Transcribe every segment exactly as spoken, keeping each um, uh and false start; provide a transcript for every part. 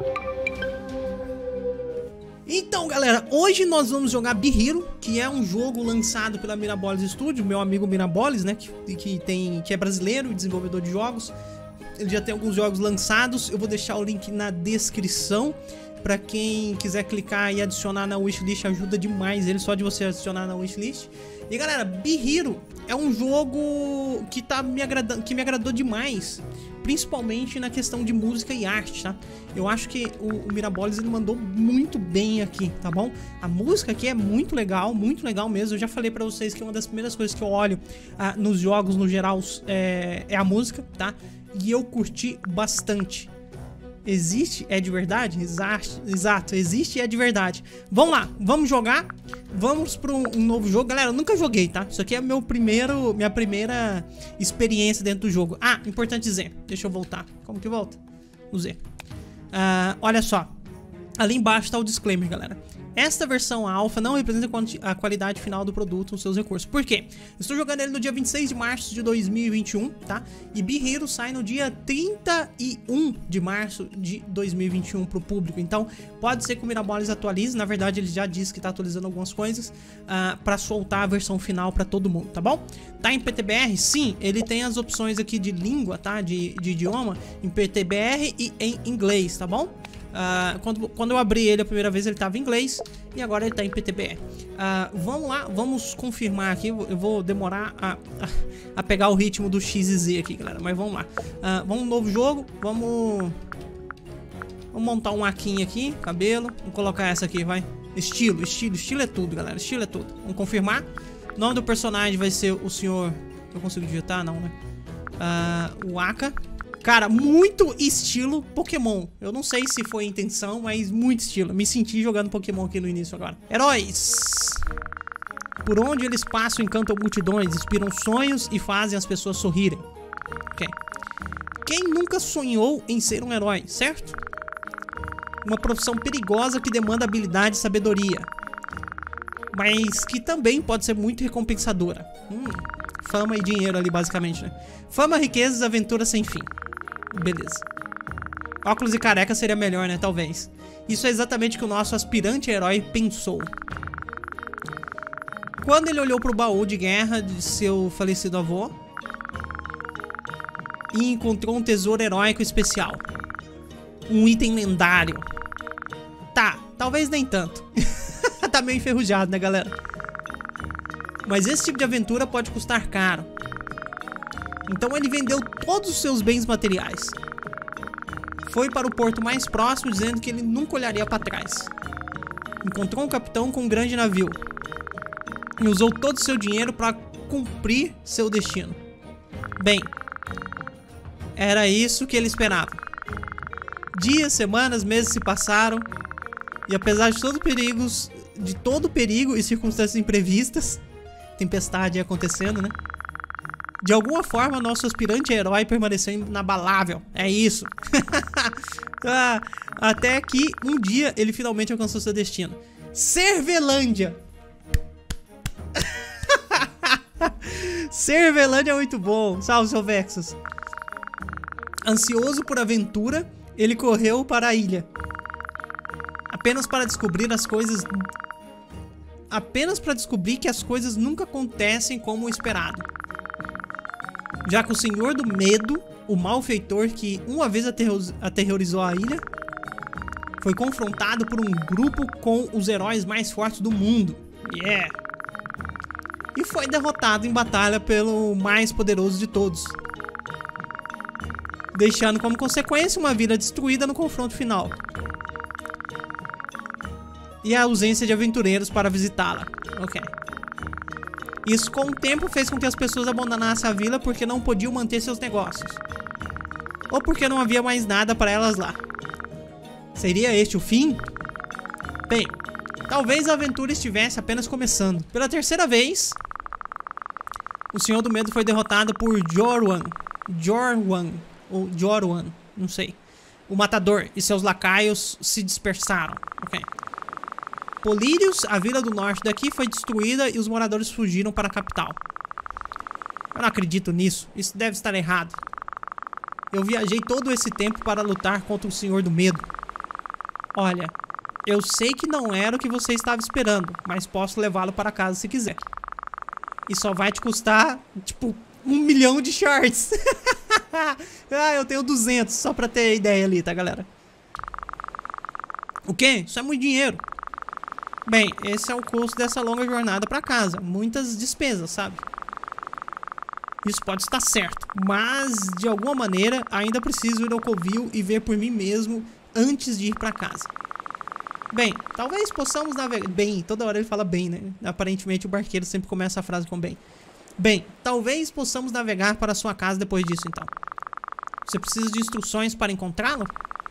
Então, galera, hoje nós vamos jogar Bee.Hero, que é um jogo lançado pela Mirabolis Studio, meu amigo Mirabolis, né, que, que, tem, que é brasileiro, desenvolvedor de jogos. Ele já tem alguns jogos lançados, eu vou deixar o link na descrição para quem quiser clicar e adicionar na wishlist, ajuda demais ele, só de você adicionar na wishlist. E galera, Bee.Hero é um jogo que, tá me agradando, que me agradou demais, principalmente na questão de música e arte, tá? Eu acho que o, o Mirabolis ele mandou muito bem aqui, tá bom? A música aqui é muito legal, muito legal mesmo. Eu já falei pra vocês que uma das primeiras coisas que eu olho ah, nos jogos no geral é, é a música, tá? E eu curti bastante. Existe, é de verdade? Exato, exato, existe e é de verdade. Vamos lá, vamos jogar. Vamos para um, um novo jogo. Galera, eu nunca joguei, tá? Isso aqui é meu primeiro, minha primeira experiência dentro do jogo. Ah, importante dizer, deixa eu voltar. Como que volta? No Z. uh, Olha só, ali embaixo tá o disclaimer, galera. Esta versão alfa não representa a qualidade final do produto, os seus recursos. Por quê? Eu estou jogando ele no dia vinte e seis de março de dois mil e vinte e um, tá? E Bee.Hero sai no dia trinta e um de março de dois mil e vinte e um pro público. Então, pode ser que o Mirabolis atualize. Na verdade, ele já disse que tá atualizando algumas coisas uh, para soltar a versão final para todo mundo, tá bom? Tá em P T B R? Sim, ele tem as opções aqui de língua, tá? De, de idioma em P T B R e em inglês, tá bom? Uh, quando, quando eu abri ele a primeira vez ele estava em inglês e agora ele está em P T B R. uh, Vamos lá, vamos confirmar aqui. Eu vou demorar a, a, a pegar o ritmo do X e Z aqui, galera. Mas vamos lá, uh, vamos um novo jogo. Vamos Vamos montar um Akin aqui, cabelo. Vamos colocar essa aqui, vai. Estilo, estilo, estilo é tudo, galera. Estilo é tudo, vamos confirmar. O nome do personagem vai ser o senhor... Eu consigo digitar? Não, né? uh, O Aka. Cara, muito estilo Pokémon. Eu não sei se foi a intenção, mas muito estilo. Me senti jogando Pokémon aqui no início agora. Heróis. Por onde eles passam, encantam multidões, inspiram sonhos e fazem as pessoas sorrirem. Ok. Quem nunca sonhou em ser um herói, certo? Uma profissão perigosa que demanda habilidade e sabedoria, mas que também pode ser muito recompensadora. Hum, fama e dinheiro ali, basicamente, né? Fama, riquezas, aventura sem fim. Beleza. Óculos e careca seria melhor, né? Talvez. Isso é exatamente o que o nosso aspirante herói pensou. Quando ele olhou pro baú de guerra de seu falecido avô e encontrou um tesouro heróico especial. Um item lendário. Tá, talvez nem tanto. Tá meio enferrujado, né, galera? Mas esse tipo de aventura pode custar caro. Então ele vendeu todos os seus bens materiais. Foi para o porto mais próximo, dizendo que ele nunca olharia para trás. Encontrou um capitão com um grande navio e usou todo o seu dinheiro para cumprir seu destino. Bem, era isso que ele esperava. Dias, semanas, meses se passaram e apesar de todos os perigos, de todo perigo e circunstâncias imprevistas, tempestade acontecendo, né? De alguma forma, nosso aspirante herói permaneceu inabalável. É isso. Ah, até que um dia ele finalmente alcançou seu destino. Cervelândia. Cervelândia é muito bom. Salve, seu Vexus. Ansioso por aventura, ele correu para a ilha. Apenas para descobrir as coisas... Apenas para descobrir que as coisas nunca acontecem como esperado. Já que o Senhor do Medo, o malfeitor que uma vez aterrorizou a ilha, foi confrontado por um grupo com os heróis mais fortes do mundo. Yeah! E foi derrotado em batalha pelo mais poderoso de todos, deixando como consequência uma vila destruída no confronto final. E a ausência de aventureiros para visitá-la. Ok. Isso com o tempo fez com que as pessoas abandonassem a vila porque não podiam manter seus negócios. Ou porque não havia mais nada para elas lá. Seria este o fim? Bem, talvez a aventura estivesse apenas começando. Pela terceira vez, o Senhor do Medo foi derrotado por Jorwan. Jorwan. Ou Jorwan, não sei. O Matador e seus lacaios se dispersaram. Ok. Polírios, a vila do norte daqui, foi destruída e os moradores fugiram para a capital. Eu não acredito nisso. Isso deve estar errado. Eu viajei todo esse tempo para lutar contra o Senhor do Medo. Olha, eu sei que não era o que você estava esperando, mas posso levá-lo para casa se quiser. E só vai te custar, tipo, um milhão de shards. Ah, eu tenho duzentos, só pra ter ideia ali, tá, galera? O quê? Isso é muito dinheiro. Bem, esse é o custo dessa longa jornada pra casa. Muitas despesas, sabe? Isso pode estar certo, mas de alguma maneira ainda preciso ir ao covil e ver por mim mesmo antes de ir pra casa. Bem, talvez possamos navegar... Bem, toda hora ele fala bem, né? Aparentemente o barqueiro sempre começa a frase com bem. Bem, talvez possamos navegar para sua casa depois disso, então. Você precisa de instruções para encontrá-lo?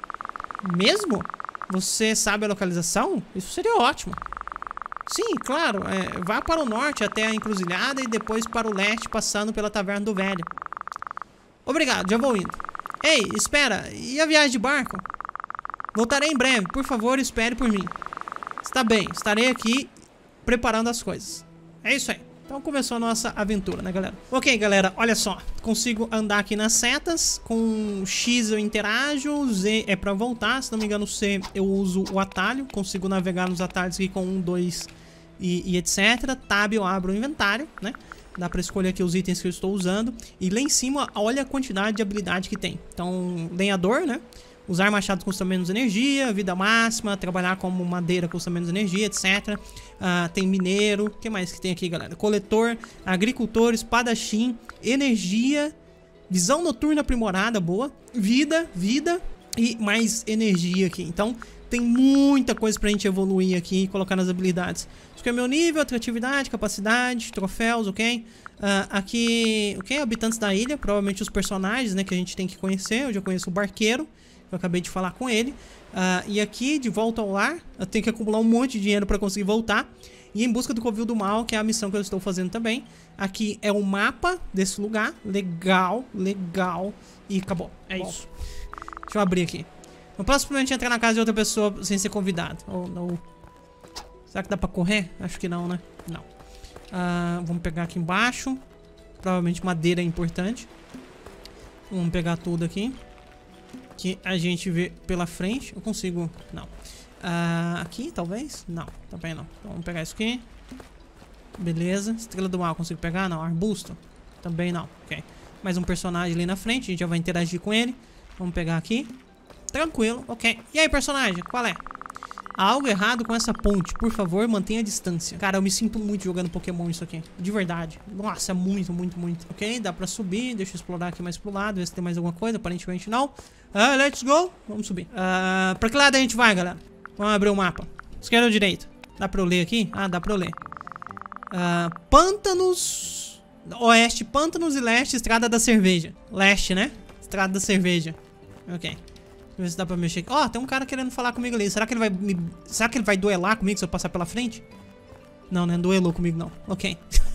Mesmo? Você sabe a localização? Isso seria ótimo. Sim, claro. É, vá para o norte até a encruzilhada e depois para o leste, passando pela Taverna do Velho. Obrigado, já vou indo. Ei, espera. E a viagem de barco? Voltarei em breve. Por favor, espere por mim. Está bem, estarei aqui preparando as coisas. É isso aí. Então começou a nossa aventura, né, galera? Ok, galera, olha só. Consigo andar aqui nas setas. Com X eu interajo. Z é pra voltar. Se não me engano, C eu uso o atalho. Consigo navegar nos atalhos aqui com um, dois e, e etcétera. Tab eu abro o inventário, né? Dá pra escolher aqui os itens que eu estou usando. E lá em cima, olha a quantidade de habilidade que tem. Então, lenhador, né? Usar machado custa menos energia, vida máxima, trabalhar como madeira custa menos energia, etcétera. Uh, tem mineiro, o que mais que tem aqui, galera? Coletor, agricultor, espadachim, energia, visão noturna aprimorada, boa. Vida, vida e mais energia aqui. Então, tem muita coisa pra gente evoluir aqui e colocar nas habilidades. Isso aqui é meu nível, atratividade, capacidade, troféus, ok? Uh, aqui, ok? Habitantes da ilha, provavelmente os personagens, né, que a gente tem que conhecer. Eu já conheço o barqueiro. Eu acabei de falar com ele. Uh, e aqui, de volta ao lar, eu tenho que acumular um monte de dinheiro para conseguir voltar. E em busca do Covil do Mal, que é a missão que eu estou fazendo também. Aqui é o mapa desse lugar. Legal, legal. E acabou. É Bom. isso. Deixa eu abrir aqui. Não posso simplesmente entrar na casa de outra pessoa sem ser convidado. Oh, não. Será que dá pra correr? Acho que não, né? Não. Uh, vamos pegar aqui embaixo. Provavelmente madeira é importante. Vamos pegar tudo aqui. Que a gente vê pela frente. Eu consigo... Não. Uh, aqui, talvez? Não, também não. Então vamos pegar isso aqui. Beleza. Estrela do Mal, consigo pegar? Não. Arbusto? Também não. Ok. Mais um personagem ali na frente. A gente já vai interagir com ele. Vamos pegar aqui. Tranquilo. Ok. E aí, personagem? Qual é? Há algo errado com essa ponte. Por favor, mantenha a distância. Cara, eu me sinto muito jogando Pokémon isso aqui. De verdade. Nossa, muito, muito, muito. Ok, dá pra subir. Deixa eu explorar aqui mais pro lado. Ver se tem mais alguma coisa. Aparentemente não. Ah, let's go. Vamos subir. Ah, pra que lado a gente vai, galera? Vamos abrir o mapa. Esquerda ou direita? Dá pra eu ler aqui? Ah, dá pra eu ler. Ah, pântanos... Oeste, pântanos e leste, estrada da cerveja. Leste, né? Estrada da cerveja. Ok. Deixa eu ver se dá pra mexer aqui. Ó, oh, tem um cara querendo falar comigo ali. Será que ele vai me... Será que ele vai duelar comigo se eu passar pela frente? Não, né? Duelou comigo não. Ok.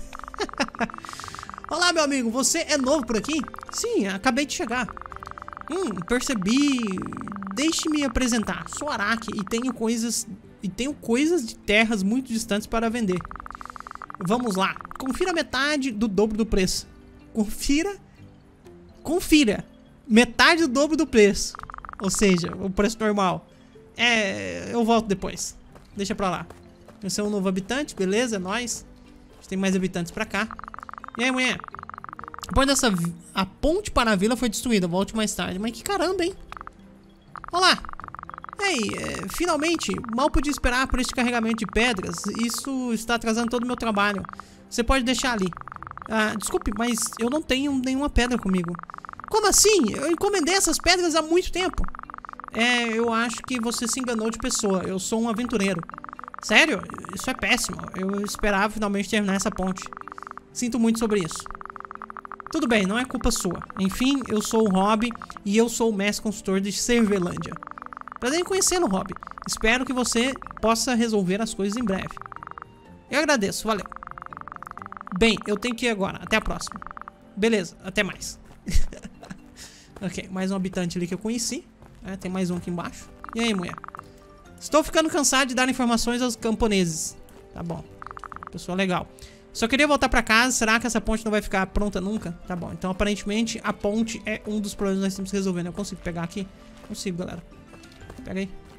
Olá, meu amigo. Você é novo por aqui? Sim, acabei de chegar. Hum, percebi... Deixe-me apresentar. Sou Araki e tenho coisas... E tenho coisas de terras muito distantes para vender. Vamos lá. Confira metade do dobro do preço. Confira... Confira. Metade do dobro do preço. Ou seja, o preço normal. É... Eu volto depois. Deixa pra lá. Esse é um novo habitante, beleza, é nóis. A gente tem mais habitantes pra cá. E aí, mulher? Depois dessa... A ponte para a vila foi destruída. Volte mais tarde. Mas que caramba, hein? Olá! Ei, é, finalmente, mal podia esperar por este carregamento de pedras. Isso está atrasando todo o meu trabalho. Você pode deixar ali. Ah, desculpe, mas eu não tenho nenhuma pedra comigo. Como assim? Eu encomendei essas pedras há muito tempo. É, eu acho que você se enganou de pessoa. Eu sou um aventureiro. Sério? Isso é péssimo. Eu esperava finalmente terminar essa ponte. Sinto muito sobre isso. Tudo bem, não é culpa sua. Enfim, eu sou o Rob e eu sou o mestre consultor de Cervelândia. Prazer em conhecê-lo, Rob. Espero que você possa resolver as coisas em breve. Eu agradeço, valeu. Bem, eu tenho que ir agora. Até a próxima. Beleza, até mais. Ok, mais um habitante ali que eu conheci. É, tem mais um aqui embaixo. E aí, mulher? Estou ficando cansado de dar informações aos camponeses. Tá bom. Pessoa legal. Só queria voltar pra casa. Será que essa ponte não vai ficar pronta nunca? Tá bom. Então, aparentemente, a ponte é um dos problemas que nós temos que resolver, né? Eu consigo pegar aqui? Consigo, galera. Pega aí.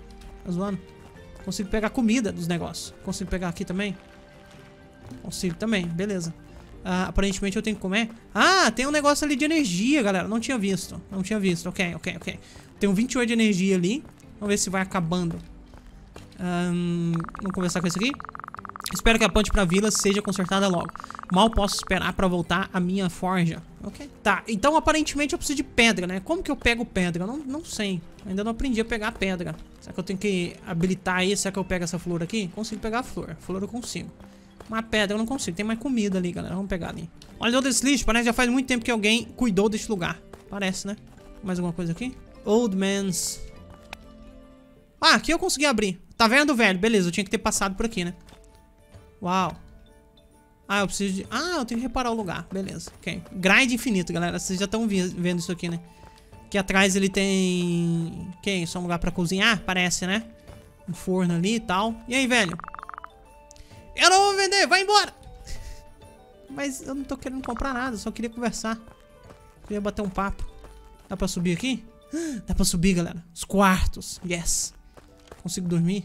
Tá zoando? Consigo pegar comida dos negócios. Consigo pegar aqui também? Consigo também, beleza. Uh, aparentemente eu tenho que comer. Ah, tem um negócio ali de energia, galera. Não tinha visto, não tinha visto. Ok, ok, ok. Tenho vinte e oito de energia ali. Vamos ver se vai acabando. um, Vamos conversar com esse aqui. Espero que a ponte pra vila seja consertada logo. Mal posso esperar pra voltar a minha forja. Ok. Tá, então aparentemente eu preciso de pedra, né? Como que eu pego pedra? Eu não, não sei. Ainda não aprendi a pegar pedra. Será que eu tenho que habilitar isso? Será que eu pego essa flor aqui? Consigo pegar a flor. A flor eu consigo. Uma pedra eu não consigo. Tem mais comida ali, galera. Vamos pegar ali. Olha todo esse lixo. Parece que já faz muito tempo que alguém cuidou deste lugar. Parece, né? Mais alguma coisa aqui? Old Man's... Ah, aqui eu consegui abrir. Taverna do Velho. Beleza, eu tinha que ter passado por aqui, né? Uau. Ah, eu preciso de... Ah, eu tenho que reparar o lugar. Beleza. Ok. Grind infinito, galera. Vocês já estão vendo isso aqui, né? Aqui atrás ele tem... Ok, só um lugar pra cozinhar, parece, né? Um forno ali e tal. E aí, velho? Eu não vou vender, vai embora! Mas eu não tô querendo comprar nada, só queria conversar. Queria bater um papo. Dá pra subir aqui? Dá pra subir, galera. Os quartos. Yes. Consigo dormir?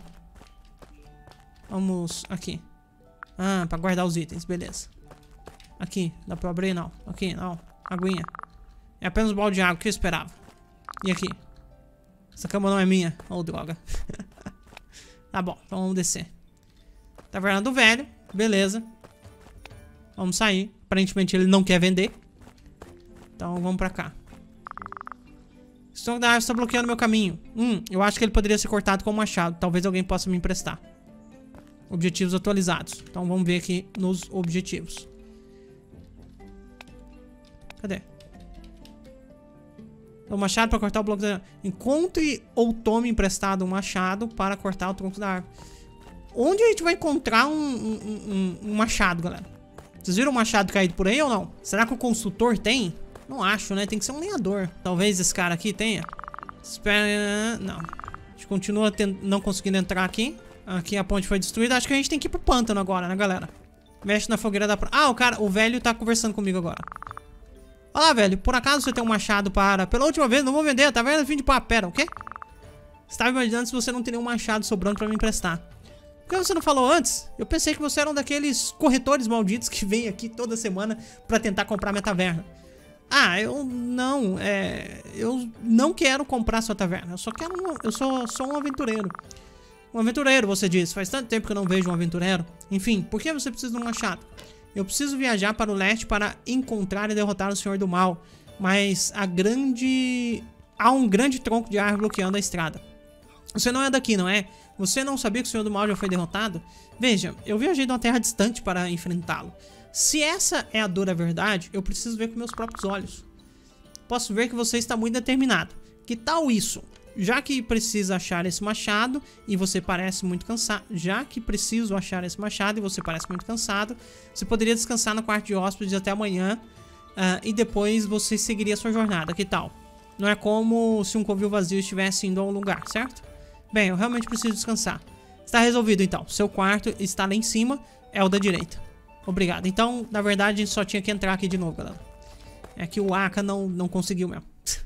Vamos aqui. Ah, pra guardar os itens, beleza. Aqui, dá pra abrir? Não. Aqui, não. Aguinha. É apenas um balde de água, o que eu esperava. E aqui? Essa cama não é minha. Oh, droga. Tá bom, então vamos descer. Taverna do Velho, beleza. Vamos sair. Aparentemente ele não quer vender. Então vamos pra cá. O estômago da árvore está bloqueando meu caminho. Hum, eu acho que ele poderia ser cortado com um machado. Talvez alguém possa me emprestar. Objetivos atualizados. Então vamos ver aqui nos objetivos. Cadê? O machado para cortar o bloco da árvore. Encontre ou tome emprestado um machado para cortar o tronco da árvore. Onde a gente vai encontrar um, um, um, um machado, galera? Vocês viram um machado caído por aí ou não? Será que o construtor tem? Não acho, né? Tem que ser um lenhador. Talvez esse cara aqui tenha. Espera... Não. A gente continua tent... não conseguindo entrar aqui. Aqui a ponte foi destruída. Acho que a gente tem que ir pro pântano agora, né, galera? Mexe na fogueira da... Ah, o cara... O velho tá conversando comigo agora. Olá, velho. Por acaso você tem um machado para... Pela última vez, não vou vender. Tá vendo? Fim de papo. Pera, o quê? Estava imaginando se você não tem nenhum machado sobrando pra me emprestar. Por que você não falou antes? Eu pensei que você era um daqueles corretores malditos que vem aqui toda semana pra tentar comprar minha taverna. Ah, eu não, é... Eu não quero comprar sua taverna. Eu só quero... Um, eu sou só um aventureiro. Um aventureiro, você disse. Faz tanto tempo que eu não vejo um aventureiro. Enfim, por que você precisa de um machado? Eu preciso viajar para o leste para encontrar e derrotar o Senhor do Mal. Mas a grande... Há um grande tronco de árvore bloqueando a estrada. Você não é daqui, não é? Você não sabia que o Senhor do Mal já foi derrotado? Veja, eu viajei de uma terra distante para enfrentá-lo. Se essa é a dura verdade, eu preciso ver com meus próprios olhos. Posso ver que você está muito determinado. Que tal isso? Já que precisa achar esse machado e você parece muito cansado, já que preciso achar esse machado e você parece muito cansado, você poderia descansar no quarto de hóspedes até amanhã uh, e depois você seguiria a sua jornada. Que tal? Não é como se um covil vazio estivesse indo a um lugar, certo? Bem, eu realmente preciso descansar. Está resolvido então. Seu quarto está lá em cima, é o da direita. Obrigado. Então, na verdade, a gente só tinha que entrar aqui de novo, galera. É que o Aka não, não conseguiu mesmo.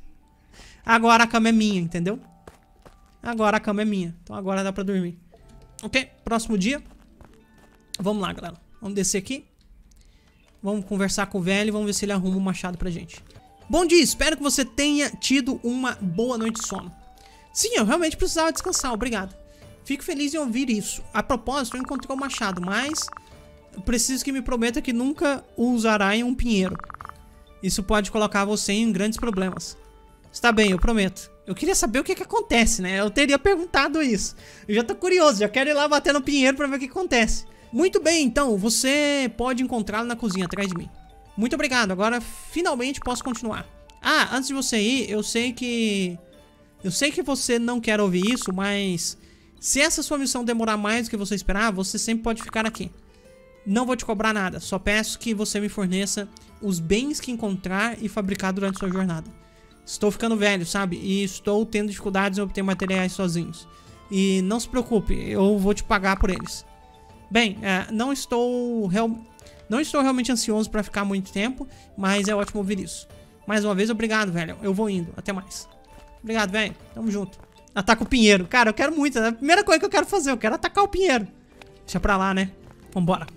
Agora a cama é minha, entendeu? Agora a cama é minha. Então agora dá pra dormir. Ok, próximo dia. Vamos lá, galera. Vamos descer aqui. Vamos conversar com o velho e vamos ver se ele arruma um machado pra gente. Bom dia, espero que você tenha tido uma boa noite de sono. Sim, eu realmente precisava descansar, obrigado. Fico feliz em ouvir isso. A propósito, eu encontrei o machado, mas... preciso que me prometa que nunca o usará em um pinheiro. Isso pode colocar você em grandes problemas. Está bem, eu prometo. Eu queria saber o que que acontece, né? Eu teria perguntado isso. Eu já tô curioso, já quero ir lá bater no pinheiro pra ver o que acontece. Muito bem, então, você pode encontrá-lo na cozinha atrás de mim. Muito obrigado, agora finalmente posso continuar. Ah, antes de você ir, eu sei que... Eu sei que você não quer ouvir isso, mas... se essa sua missão demorar mais do que você esperava, você sempre pode ficar aqui. Não vou te cobrar nada, só peço que você me forneça os bens que encontrar e fabricar durante sua jornada. Estou ficando velho, sabe? E estou tendo dificuldades em obter materiais sozinhos. E não se preocupe, eu vou te pagar por eles. Bem, é, não estou real... não estou realmente ansioso para ficar muito tempo, mas é ótimo ouvir isso. Mais uma vez, obrigado, velho. Eu vou indo. Até mais. Obrigado, velho. Tamo junto. Ataca o pinheiro. Cara, eu quero muito. É a primeira coisa que eu quero fazer. Eu quero atacar o pinheiro. Deixa pra lá, né? Vambora.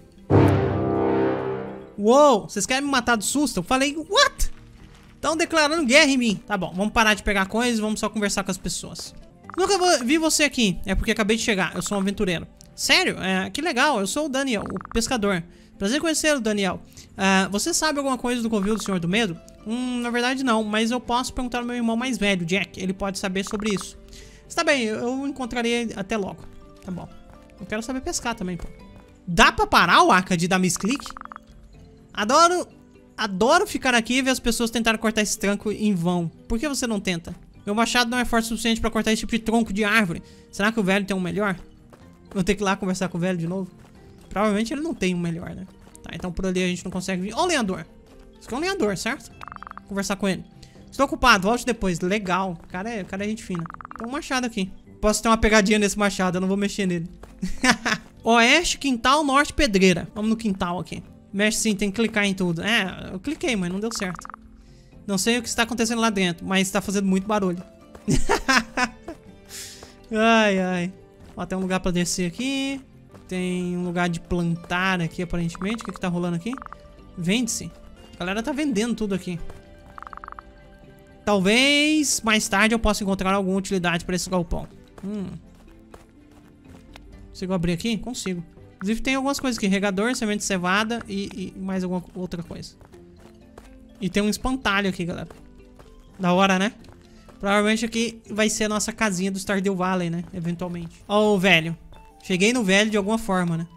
Uou, vocês querem me matar do susto? Eu falei, what? Estão declarando guerra em mim. Tá bom, vamos parar de pegar coisas e vamos só conversar com as pessoas. Nunca vi você aqui. É porque acabei de chegar. Eu sou um aventureiro. Sério? É, que legal. Eu sou o Daniel, o pescador. Prazer conhecê-lo, Daniel. Uh, você sabe alguma coisa do covil do Senhor do Medo? Hum, na verdade não, mas eu posso perguntar ao meu irmão mais velho, Jack. Ele pode saber sobre isso. Está bem, eu encontrarei até logo. Tá bom. Eu quero saber pescar também, pô. Dá pra parar o Arca de dar misclick? Adoro... Adoro ficar aqui e ver as pessoas tentarem cortar esse tranco em vão. Por que você não tenta? Meu machado não é forte o suficiente pra cortar esse tipo de tronco de árvore. Será que o velho tem um melhor? Vou ter que ir lá conversar com o velho de novo. Provavelmente ele não tem um melhor, né? Tá, então por ali a gente não consegue vir. Ó, o lenhador. Isso aqui é um lenhador, certo? Vou conversar com ele. Estou ocupado, volte depois. Legal. O cara é, o cara é gente fina. Tem um machado aqui. Posso ter uma pegadinha nesse machado, eu não vou mexer nele. Oeste, quintal, norte, pedreira. Vamos no quintal aqui. Mexe sim, tem que clicar em tudo. É, eu cliquei, mas não deu certo. Não sei o que está acontecendo lá dentro, mas está fazendo muito barulho. Ai, ai. Ó, tem um lugar pra descer aqui. Tem um lugar de plantar aqui, aparentemente. O que que tá rolando aqui? Vende-se. A galera tá vendendo tudo aqui. Talvez mais tarde eu possa encontrar alguma utilidade pra esse galpão. Hum. Consigo abrir aqui? Consigo. Inclusive tem algumas coisas aqui. Regador, semente de cevada e, e mais alguma outra coisa. E tem um espantalho aqui, galera. Da hora, né? Provavelmente aqui vai ser a nossa casinha do Stardew Valley, né? Eventualmente. Ó, o velho. Cheguei no velho de alguma forma, né?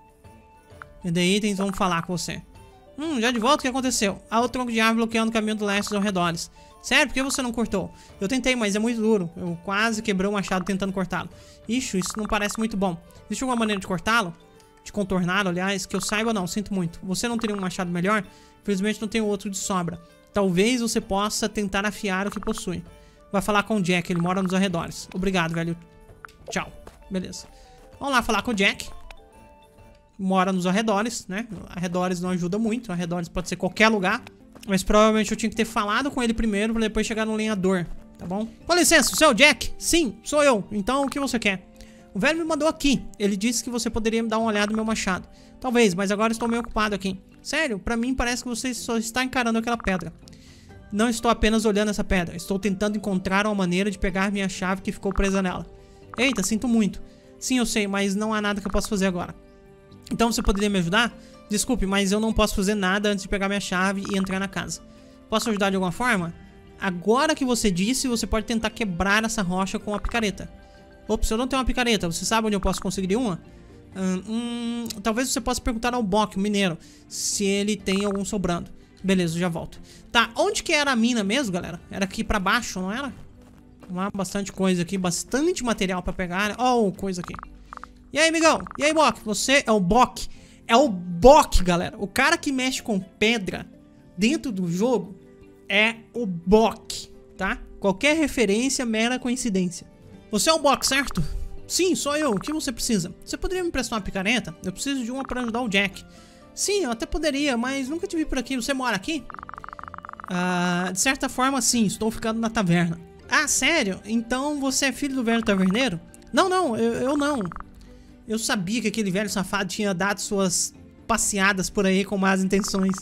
Vender itens, vamos falar com você. Hum, já de volta, o que aconteceu? Há o tronco de árvore bloqueando o caminho do leste dos arredores. Sério, por que você não cortou? Eu tentei, mas é muito duro. Eu quase quebrei o machado tentando cortá-lo. Ixi, isso não parece muito bom. Existe alguma maneira de cortá-lo? De contorná-lo, aliás? Que eu saiba, não. Sinto muito. Você não teria um machado melhor? Infelizmente não tenho outro de sobra. Talvez você possa tentar afiar o que possui. Vai falar com o Jack, ele mora nos arredores. Obrigado, velho. Tchau. Beleza. Vamos lá falar com o Jack. Mora nos arredores, né? Arredores não ajuda muito. Arredores pode ser qualquer lugar. Mas provavelmente eu tinha que ter falado com ele primeiro pra depois chegar no lenhador. Tá bom? Com licença, o seu é o Jack? Sim, sou eu. Então o que você quer? O velho me mandou aqui. Ele disse que você poderia me dar uma olhada no meu machado. Talvez, mas agora estou meio ocupado aqui. Sério, pra mim parece que você só está encarando aquela pedra. Não estou apenas olhando essa pedra. Estou tentando encontrar uma maneira de pegar minha chave que ficou presa nela. Eita, sinto muito. Sim, eu sei, mas não há nada que eu possa fazer agora. Então você poderia me ajudar? Desculpe, mas eu não posso fazer nada antes de pegar minha chave e entrar na casa. Posso ajudar de alguma forma? Agora que você disse, você pode tentar quebrar essa rocha com uma picareta. Ops, eu não tenho uma picareta. Você sabe onde eu posso conseguir uma? Hum, hum, talvez você possa perguntar ao Bock, o mineiro, se ele tem algum sobrando. Beleza, eu já volto. Tá, onde que era a mina mesmo, galera? Era aqui pra baixo, não era? Lá, bastante coisa aqui, bastante material pra pegar. Ó, oh, coisa aqui. E aí, amigão? E aí, Bock? Você é o Bock? É o Bock, galera. O cara que mexe com pedra dentro do jogo é o Bock, tá? Qualquer referência, mera coincidência. Você é o Bock, certo? Sim, sou eu. O que você precisa? Você poderia me emprestar uma picareta? Eu preciso de uma pra ajudar o Jack. Sim, eu até poderia, mas nunca te vi por aqui. Você mora aqui? Ah, de certa forma, sim. Estou ficando na taverna. Ah, sério? Então você é filho do velho taverneiro? Não, não. Eu, eu não. Eu sabia que aquele velho safado tinha dado suas passeadas por aí com más intenções.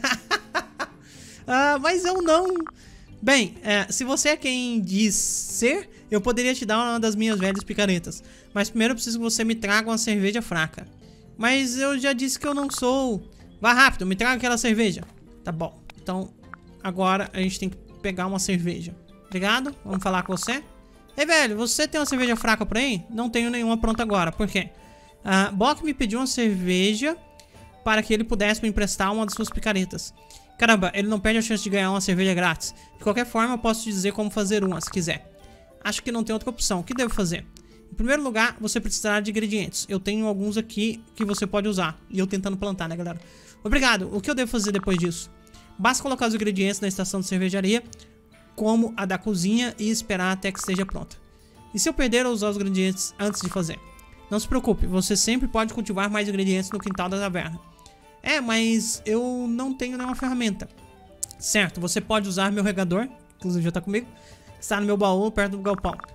ah, mas eu não... Bem, é, se você é quem diz ser, eu poderia te dar uma das minhas velhas picaretas. Mas primeiro eu preciso que você me traga uma cerveja fraca. Mas eu já disse que eu não sou... Vá rápido, me traga aquela cerveja. Tá bom. Então, agora a gente tem que pegar uma cerveja. Obrigado, vamos falar com você. Ei, velho, você tem uma cerveja fraca por aí? Não tenho nenhuma pronta agora. Por quê? Uh, Bock me pediu uma cerveja para que ele pudesse me emprestar uma das suas picaretas. Caramba, ele não perde a chance de ganhar uma cerveja grátis. De qualquer forma, eu posso te dizer como fazer uma, se quiser. Acho que não tem outra opção. O que devo fazer? Em primeiro lugar, você precisará de ingredientes. Eu tenho alguns aqui que você pode usar. E eu tentando plantar, né, galera? Obrigado. O que eu devo fazer depois disso? Basta colocar os ingredientes na estação de cervejaria, como a da cozinha, e esperar até que esteja pronta. E se eu perder ou usar os ingredientes antes de fazer? Não se preocupe, você sempre pode cultivar mais ingredientes no quintal da taverna. É, mas eu não tenho nenhuma ferramenta. Certo, você pode usar meu regador, inclusive já tá comigo, que está no meu baú perto do galpão.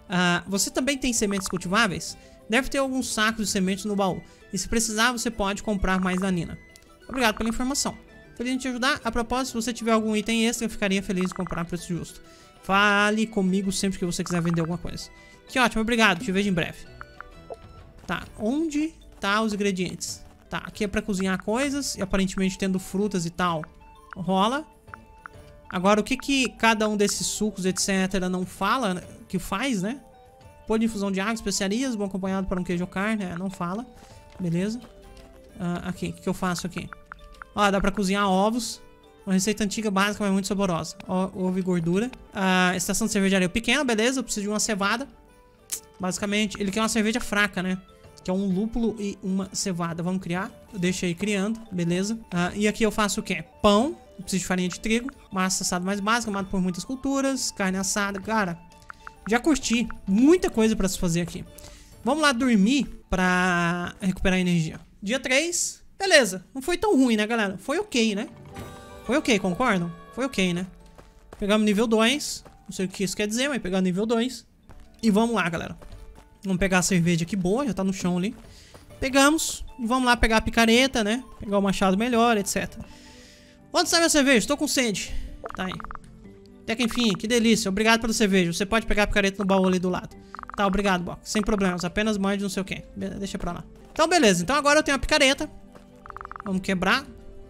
Uh, você também tem sementes cultiváveis? Deve ter alguns sacos de sementes no baú. E se precisar, você pode comprar mais da Nina. Obrigado pela informação. Feliz em te ajudar. A propósito, se você tiver algum item extra, eu ficaria feliz em comprar a preço justo. Fale comigo sempre que você quiser vender alguma coisa. Que ótimo, obrigado. Te vejo em breve. Tá, onde tá os ingredientes? Tá, aqui é pra cozinhar coisas. E aparentemente tendo frutas e tal. Rola. Agora, o que que cada um desses sucos, etcétera, não fala, que faz, né? Pôr de infusão de água, especiarias, bom acompanhado para um queijo ou carne. É, não fala. Beleza. Uh, aqui, o que, que eu faço aqui? Ó, dá pra cozinhar ovos. Uma receita antiga, básica, mas muito saborosa. Ó, ovo e gordura. Uh, estação de cervejaria pequena, beleza. Eu preciso de uma cevada. Basicamente, ele quer uma cerveja fraca, né? Que é um lúpulo e uma cevada. Vamos criar. Eu deixo aí criando, beleza. Uh, e aqui eu faço o quê? Pão. Eu preciso de farinha de trigo. Massa assada mais básica, amado por muitas culturas. Carne assada, cara. Já curti. Muita coisa pra se fazer aqui. Vamos lá dormir pra recuperar energia. Dia três. Beleza. Não foi tão ruim, né, galera? Foi ok, né? Foi ok, concordam? Foi ok, né? Pegamos nível dois. Não sei o que isso quer dizer, mas pegar nível dois. E vamos lá, galera. Vamos pegar a cerveja aqui boa. Já tá no chão ali. Pegamos. E vamos lá pegar a picareta, né? Pegar o machado melhor, etcétera. Onde está minha cerveja? Tô com sede. Tá aí. Até que enfim, que delícia. Obrigado pela cerveja. Você pode pegar a picareta no baú ali do lado. Tá, obrigado, Box. Sem problemas. Apenas mande não sei o que. Deixa pra lá. Então, beleza. Então agora eu tenho a picareta. Vamos quebrar.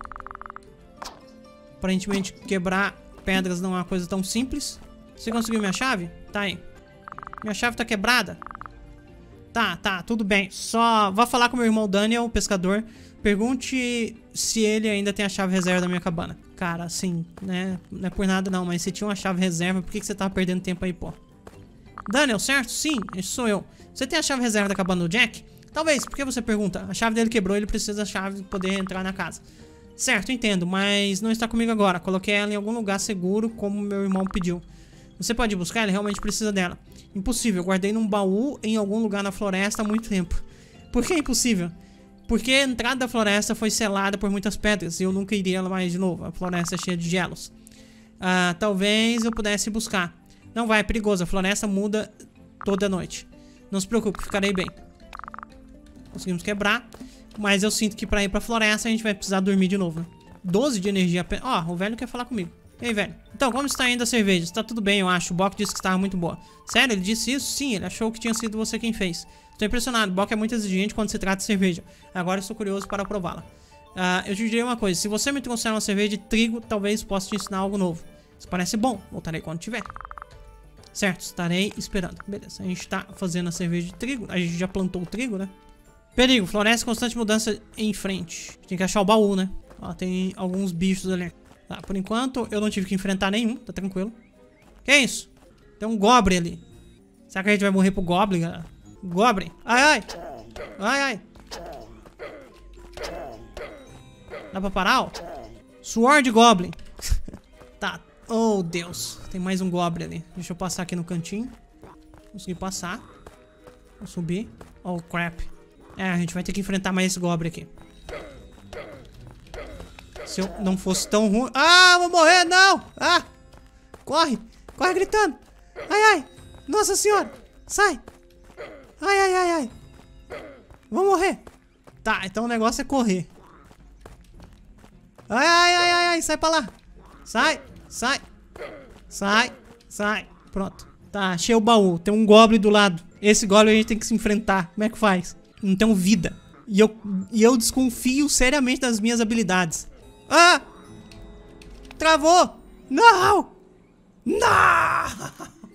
Aparentemente, quebrar pedras não é uma coisa tão simples. Você conseguiu minha chave? Tá aí. Minha chave tá quebrada? Tá, tá, tudo bem. Só vá falar com meu irmão Daniel, o pescador. Pergunte se ele ainda tem a chave reserva da minha cabana. Cara, assim, né? Não é por nada não, mas se tinha uma chave reserva, por que, que você tava perdendo tempo aí, pô? Daniel, certo? Sim, esse sou eu. Você tem a chave reserva da cabana do Jack? Talvez, por que você pergunta? A chave dele quebrou, ele precisa da chave para poder entrar na casa. Certo, entendo, mas não está comigo agora. Coloquei ela em algum lugar seguro, como meu irmão pediu. Você pode ir buscar? Ele realmente precisa dela. Impossível, eu guardei num baú em algum lugar na floresta há muito tempo. Por que é impossível? Porque a entrada da floresta foi selada por muitas pedras e eu nunca iria lá mais de novo. A floresta é cheia de gelos. Ah, talvez eu pudesse buscar. Não vai, é perigoso. A floresta muda toda noite. Não se preocupe, ficarei bem. Conseguimos quebrar. Mas eu sinto que pra ir pra floresta a gente vai precisar dormir de novo, né? doze de energia. Ó, oh, o velho quer falar comigo. E aí, velho? Então, como está indo a cerveja? Está tudo bem, eu acho. O Bock disse que estava muito boa. Sério? Ele disse isso? Sim, ele achou que tinha sido você quem fez. Estou impressionado. O Bock é muito exigente quando se trata de cerveja. Agora estou curioso para prová-la. Uh, eu te direi uma coisa. Se você me trouxer uma cerveja de trigo, talvez possa te ensinar algo novo. Isso parece bom. Voltarei quando tiver. Certo, estarei esperando. Beleza, a gente está fazendo a cerveja de trigo. A gente já plantou o trigo, né? Perigo, floresta, constante mudança em frente. Tem que achar o baú, né? Ó, tem alguns bichos ali. Tá, por enquanto eu não tive que enfrentar nenhum, tá tranquilo. Que isso? Tem um Goblin ali. Será que a gente vai morrer pro Goblin, galera? Goblin. Ai, ai. Ai, ai. Dá pra parar, ó? Sword Goblin. Tá. Oh, Deus. Tem mais um Goblin ali. Deixa eu passar aqui no cantinho. Consegui passar. Vou subir. Oh, crap. É, a gente vai ter que enfrentar mais esse Goblin aqui. Se eu não fosse tão ruim... Ah, vou morrer, não! Ah! Corre! Corre gritando! Ai, ai! Nossa senhora! Sai! Ai, ai, ai, ai! Vou morrer! Tá, então o negócio é correr. Ai, ai, ai, ai, ai! Sai pra lá! Sai! Sai! Sai! Sai! Pronto. Tá, achei o baú. Tem um Goblin do lado. Esse Goblin a gente tem que se enfrentar. Como é que faz? Não tenho vida. E eu, e eu desconfio seriamente das minhas habilidades. Ah! Travou! Não! Não!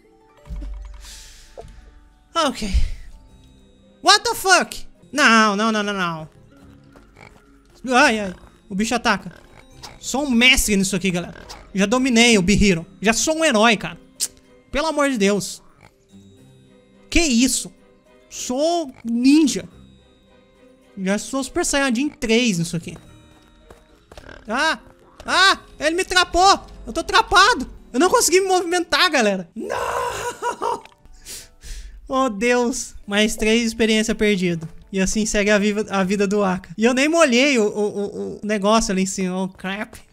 Ok. What the fuck? Não, não, não, não, não. Ai, ai. O bicho ataca. Sou um mestre nisso aqui, galera. Já dominei o Bihiro. Já sou um herói, cara. Pelo amor de Deus. Que isso? Sou ninja. Já sou Super Saiyajin três nisso aqui. Ah! Ah! Ele me trapou! Eu tô trapado! Eu não consegui me movimentar, galera! Não! Oh, Deus! Mais três experiência perdida. E assim segue a, viva, a vida do Aka. E eu nem molhei o, o, o, o negócio ali em cima. Oh, crap.